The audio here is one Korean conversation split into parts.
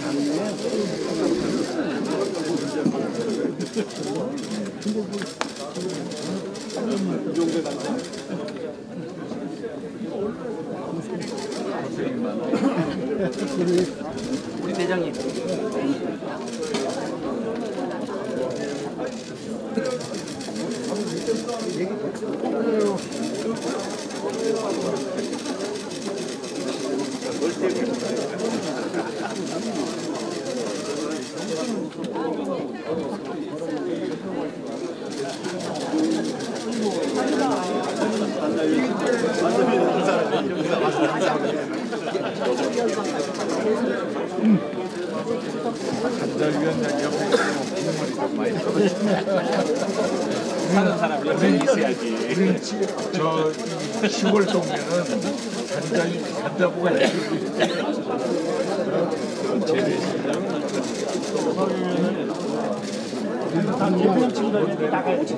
우리 대장님. 간달위원장 옆에 있으면 많이 사는 사람 옆에 있어야지. 우리는 저 시골 동네는 간다고가 대표님 친구들 나가야지.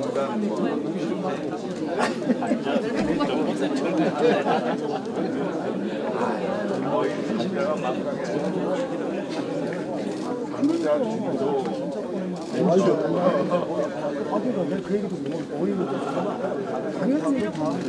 그 얘기도 뭐 어이가 당연히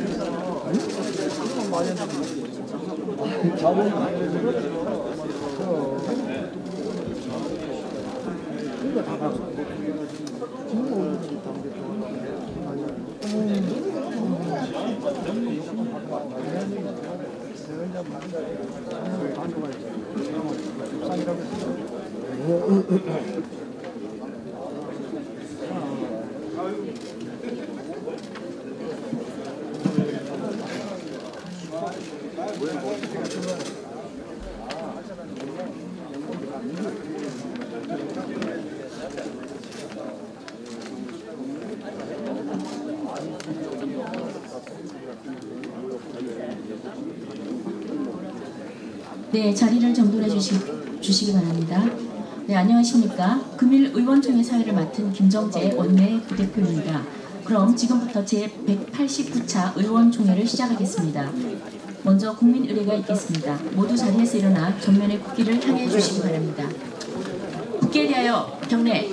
네, 자리를 정돈해 주시기 바랍니다. 네, 안녕하십니까. 금일 의원총회 사회를 맡은 김정재 원내 부대표입니다. 그럼 지금부터 제189차 의원총회를 시작하겠습니다. 먼저 국민 의례가 있겠습니다. 모두 자리에서 일어나 전면의 국기를 향해 주시기 바랍니다. 국기에 대하여 경례.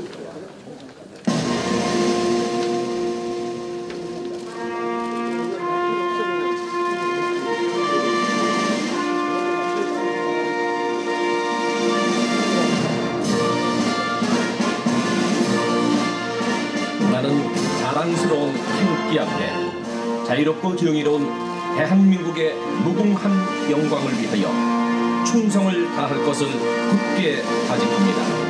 나는 자랑스러운 태극기 앞에 자유롭고 정의로운 대한민국의 무궁한 영광을 위하여 충성을 다할 것을 굳게 다짐합니다.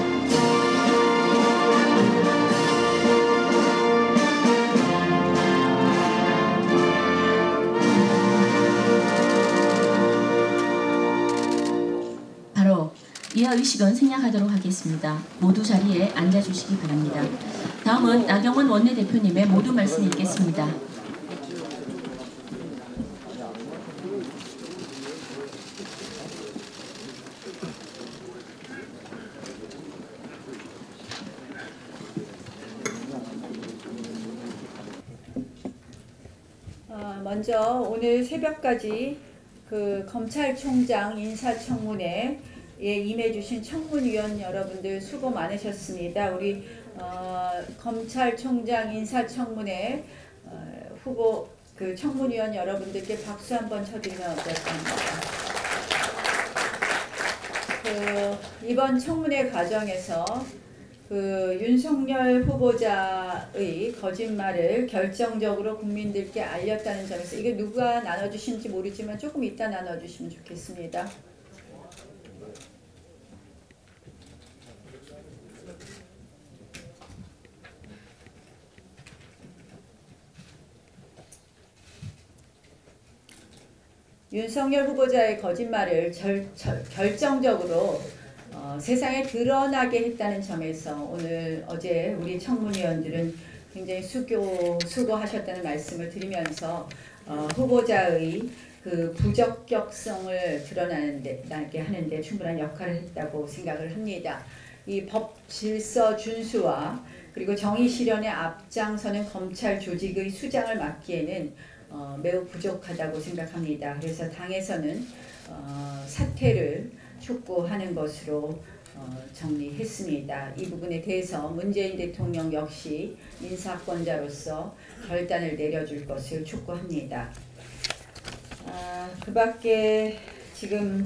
바로 이하 의식은 생략하도록 하겠습니다. 모두 자리에 앉아주시기 바랍니다. 다음은 나경원 원내대표님의 모두 말씀 읽겠습니다. 먼저 오늘 새벽까지 그 검찰총장 인사청문회에 임해주신 청문위원 여러분들 수고 많으셨습니다. 우리 검찰총장 인사청문회 후보 그 청문위원 여러분들께 박수 한번 쳐드리면 어떻습니까? 이번 청문회 과정에서 그 윤석열 후보자의 거짓말을 결정적으로 국민들께 알렸다는 점에서 이게 누가 나눠주신지 모르지만 조금 이따 나눠주시면 좋겠습니다. 윤석열 후보자의 거짓말을 결정적으로 세상에 드러나게 했다는 점에서 어제 우리 청문위원들은 굉장히 수고하셨다는 말씀을 드리면서 후보자의 그 부적격성을 드러나게 하는데 충분한 역할을 했다고 생각을 합니다. 이 법 질서 준수와 그리고 정의 실현에 앞장서는 검찰 조직의 수장을 맡기에는 매우 부족하다고 생각합니다. 그래서 당에서는 사퇴를 촉구하는 것으로 정리했습니다. 이 부분에 대해서 문재인 대통령 역시 인사권자로서 결단을 내려줄 것을 촉구합니다. 그 밖에 지금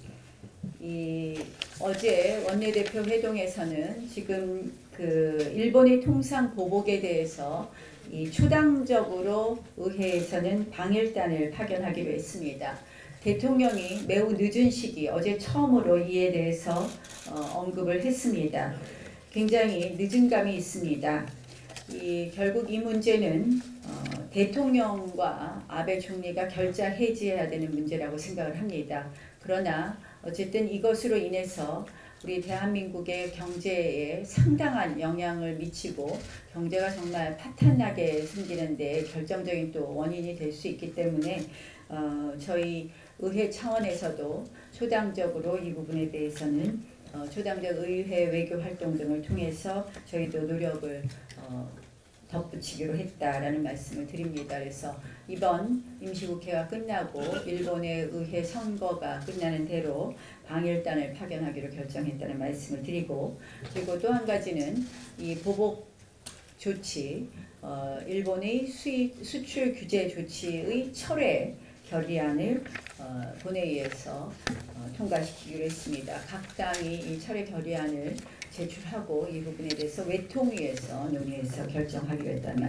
어제 원내대표 회동에서는 지금 그 일본의 통상 보복에 대해서 초당적으로 의회에서는 방일단을 파견하기로 했습니다. 대통령이 매우 늦은 시기 어제 처음으로 이에 대해서 언급을 했습니다. 굉장히 늦은 감이 있습니다. 결국 이 문제는 대통령과 아베 총리가 결자 해지해야 되는 문제라고 생각을 합니다. 그러나 어쨌든 이것으로 인해서 우리 대한민국의 경제에 상당한 영향을 미치고 경제가 정말 파탄나게 생기는 데 결정적인 또 원인이 될 수 있기 때문에 저희 의회 차원에서도 초당적으로 이 부분에 대해서는 초당적 의회 외교 활동 등을 통해서 저희도 노력을 덧붙이기로 했다라는 말씀을 드립니다. 그래서 이번 임시국회가 끝나고 일본의 의회 선거가 끝나는 대로 방일단을 파견하기로 결정했다는 말씀을 드리고, 그리고 또 한 가지는 이 보복 조치, 일본의 수출 규제 조치의 철회 결의안을 본회의에서 통과시키기로 했습니다. 각 당이 이 철회 결의안을 제출하고 이 부분에 대해서 외통위에서 논의해서 결정하기로 했다는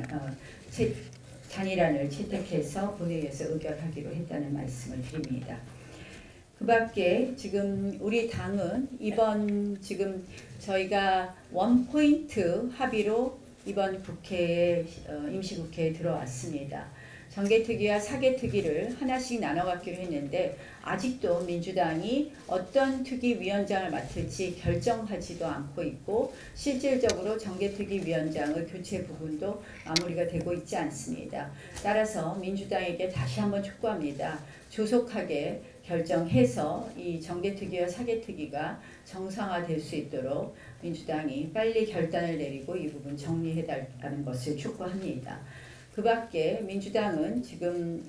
단일안을 채택해서 본회의에서 의결하기로 했다는 말씀을 드립니다. 그 밖에 지금 우리 당은 이번 지금 저희가 원포인트 합의로 이번 국회에 임시국회에 들어왔습니다. 정개특위와 사개특위를 하나씩 나눠 갖기로 했는데 아직도 민주당이 어떤 특위위원장을 맡을지 결정하지도 않고 있고 실질적으로 정개특위위원장의 교체 부분도 마무리가 되고 있지 않습니다. 따라서 민주당에게 다시 한번 촉구합니다. 조속하게 결정해서 이 정개특위와 사개특위가 정상화될 수 있도록 민주당이 빨리 결단을 내리고 이 부분 정리해달라는 것을 촉구합니다. 그 밖에 민주당은 지금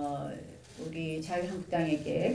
우리 자유한국당에게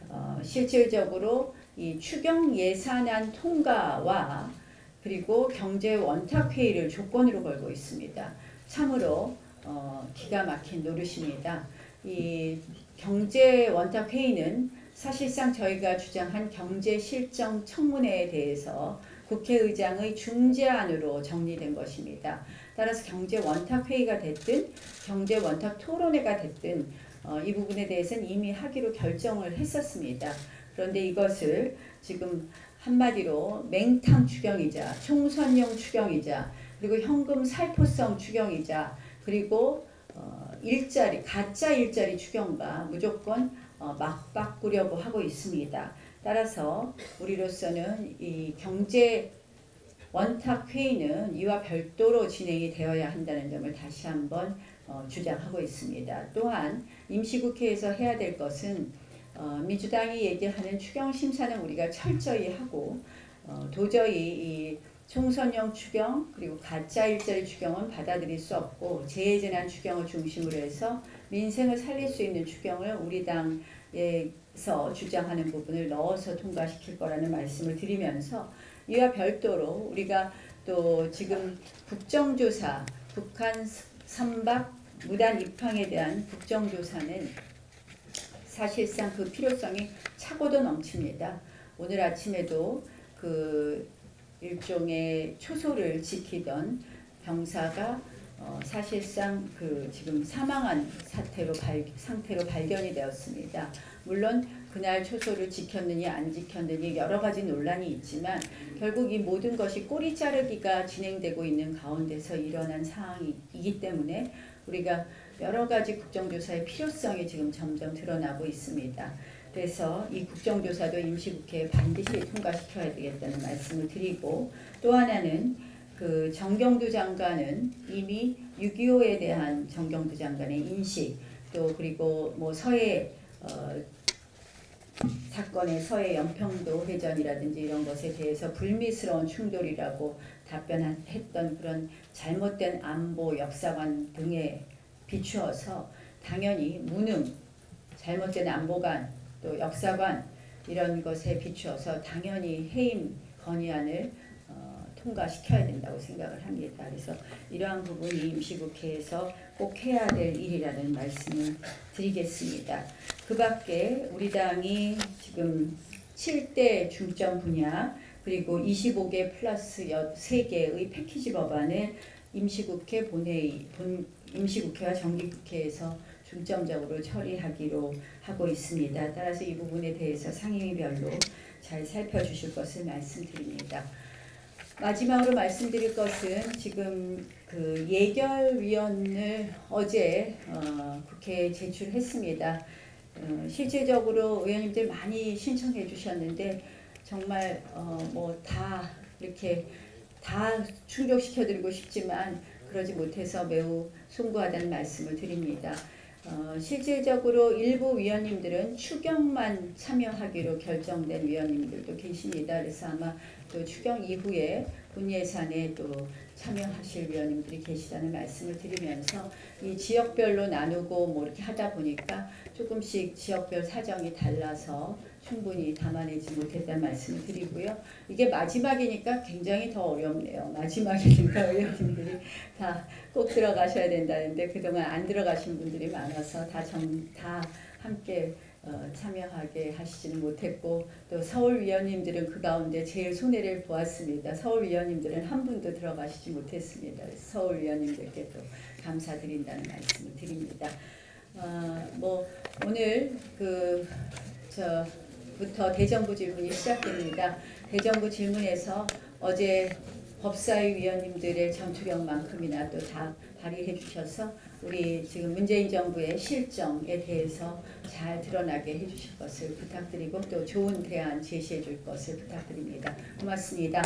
실질적으로 이 추경 예산안 통과와 그리고 경제 원탁회의를 조건으로 걸고 있습니다. 참으로 기가 막힌 노릇입니다. 이 경제 원탁회의는 사실상 저희가 주장한 경제실정 청문회에 대해서 국회의장의 중재안으로 정리된 것입니다. 따라서 경제 원탁 회의가 됐든 경제 원탁 토론회가 됐든 이 부분에 대해서는 이미 하기로 결정을 했었습니다. 그런데 이것을 지금 한마디로 맹탕 추경이자 총선용 추경이자 그리고 현금 살포성 추경이자 그리고 가짜 일자리 추경과 무조건 맞바꾸려고 하고 있습니다. 따라서 우리로서는 이 경제 원탁 회의는 이와 별도로 진행이 되어야 한다는 점을 다시 한번 주장하고 있습니다. 또한 임시국회에서 해야 될 것은 민주당이 얘기하는 추경 심사는 우리가 철저히 하고 도저히 이 총선용 추경 그리고 가짜 일자리 추경은 받아들일 수 없고 재해재난 추경을 중심으로 해서 민생을 살릴 수 있는 추경을 우리 당에서 주장하는 부분을 넣어서 통과시킬 거라는 말씀을 드리면서 이와 별도로 우리가 또 지금 국정조사, 북한 선박 무단 입항에 대한 국정조사는 사실상 그 필요성이 차고도 넘칩니다. 오늘 아침에도 그 일종의 초소를 지키던 병사가 사실상 그 지금 사망한 상태로 발견이 되었습니다. 물론 그날 초소를 지켰느냐 안 지켰느냐 여러 가지 논란이 있지만 결국 이 모든 것이 꼬리 자르기가 진행되고 있는 가운데서 일어난 상황이기 때문에 우리가 여러 가지 국정조사의 필요성이 지금 점점 드러나고 있습니다. 그래서 이 국정조사도 임시국회에 반드시 통과시켜야 되겠다는 말씀을 드리고, 또 하나는 그 정경두 장관은 이미 6.25에 대한 정경두 장관의 인식, 또 그리고 뭐 서해 사건의 서해 연평도 회전이라든지 이런 것에 대해서 불미스러운 충돌이라고 답변했던 그런 잘못된 안보 역사관 등에 비추어서 당연히 무능, 잘못된 안보관, 또 역사관 이런 것에 비추어서 당연히 해임 건의안을 통과시켜야 된다고 생각을 합니다. 그래서 이러한 부분이 임시국회에서 꼭 해야 될 일이라는 말씀을 드리겠습니다. 그 밖에 우리 당이 지금 7대 중점 분야 그리고 25개 플러스 3개의 패키지 법안을 임시국회 임시국회와 정기국회에서 중점적으로 처리하기로 하고 있습니다. 따라서 이 부분에 대해서 상임위별로 잘 살펴주실 것을 말씀드립니다. 마지막으로 말씀드릴 것은 지금 그 예결위원을 어제 국회에 제출했습니다. 실질적으로 의원님들 많이 신청해 주셨는데 정말 뭐 다 이렇게 다 충족시켜드리고 싶지만 그러지 못해서 매우 송구하다는 말씀을 드립니다. 실질적으로 일부 위원님들은 추경만 참여하기로 결정된 위원님들도 계십니다. 그래서 아마 또 추경 이후에 본예산에 또 참여하실 위원님들이 계시다는 말씀을 드리면서 이 지역별로 나누고 뭐 이렇게 하다 보니까 조금씩 지역별 사정이 달라서 충분히 담아내지 못했다는 말씀을 드리고요. 이게 마지막이니까 굉장히 더 어렵네요. 마지막이니까 의원님들이 다 꼭 들어가셔야 된다는데 그동안 안 들어가신 분들이 많아서 다 함께 참여하게 하시지는 못했고 또 서울 위원님들은 그 가운데 제일 손해를 보았습니다. 서울 위원님들은 한 분도 들어가시지 못했습니다. 서울 위원님들께 또 감사드린다는 말씀을 드립니다. 뭐 오늘 부터 대정부 질문이 시작됩니다. 대정부 질문에서 어제 법사위 위원님들의 전투력만큼이나 또 다 발휘해 주셔서 우리 지금 문재인 정부의 실정에 대해서 잘 드러나게 해주실 것을 부탁드리고 또 좋은 대안 제시해 줄 것을 부탁드립니다. 고맙습니다.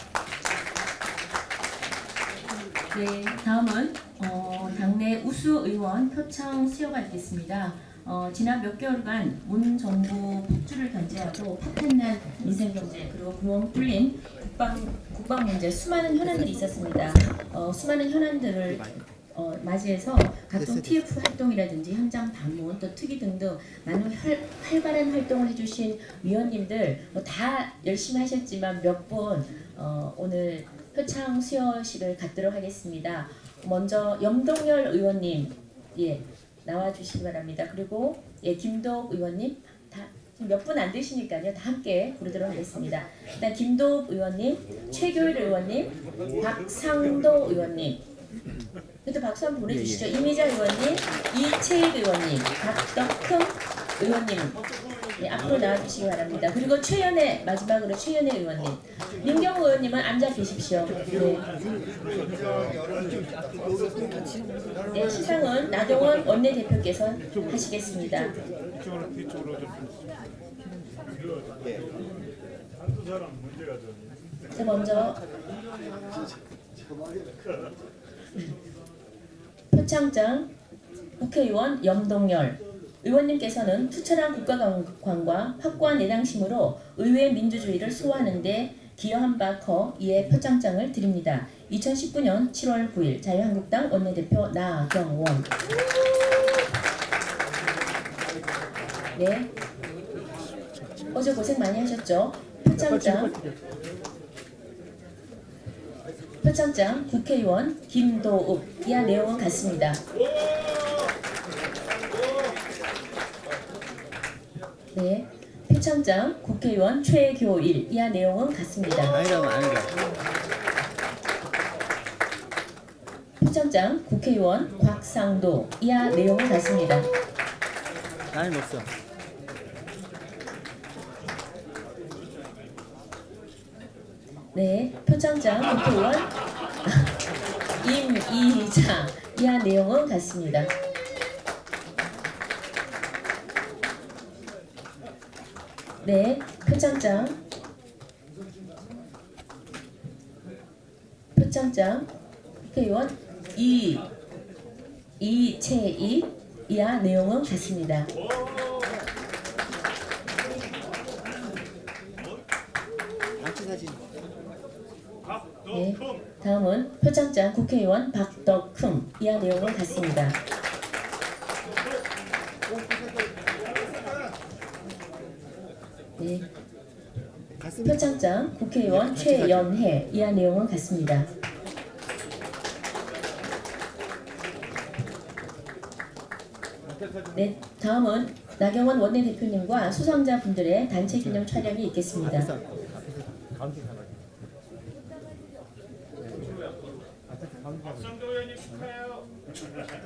네, 다음은 당내 우수 의원 표창 수여가 있겠습니다. 지난 몇 개월간 문 정부 폭주를 견제하고 파탄난 민생경제 그리고 구멍 뚫린 국방 문제 수많은 현안들이 있었습니다. 수많은 현안들을 맞이해서 각종 TF 활동이라든지 현장 방문 또 특위 등등 많은 활발한 활동을 해주신 위원님들 다 열심히 하셨지만 몇 분 오늘 표창 수여식을 갖도록 하겠습니다. 먼저 염동열 의원님 나와주시기 바랍니다. 그리고 김도욱 의원님 몇 분 안 되시니까요. 다 함께 부르도록 하겠습니다. 일단 김도욱 의원님, 최교일 의원님, 박상도 의원님 그래도 박수 한번 보내주시죠. 이미자 의원님, 이채익 의원님, 박덕흠 의원님 앞으로 나와주시기 바랍니다. 그리고 마지막으로 최연애 의원님, 민경우 의원님은 앉아 계십시오. 네, 시상은 나경원 원내대표께서 하시겠습니다. 먼저 표창장 국회의원 염동열 의원님께서는 투철한 국가관과 확고한 내당심으로 의회 민주주의를 소화하는 데 기여한 바 커 이에 표창장을 드립니다. 2019년 7월 9일 자유한국당 원내대표 나경원. 네, 어제 고생 많이 하셨죠? 표창장 국회의원 김도욱. 이하 내용은 같습니다. 네, 표창장 국회의원 최교일. 이하 내용은 같습니다. 표창장 국회의원 곽상도. 이하 내용은 같습니다. 나는 없어. 네, 표창장 국회의원 임이장. 이하 내용은 같습니다. 네, 표창장 국회의원 이채익. 이하 내용은 같습니다. 네, 다음은 표창장 국회의원 박덕흠. 이하 내용은 같습니다. 네, 표창장 국회의원 최연혜 이하 내용은 같습니다. 네, 다음은 나경원 원내대표님과 수상자 분들의 단체 기념 촬영이 있겠습니다. 박성도 의원님 축하해요.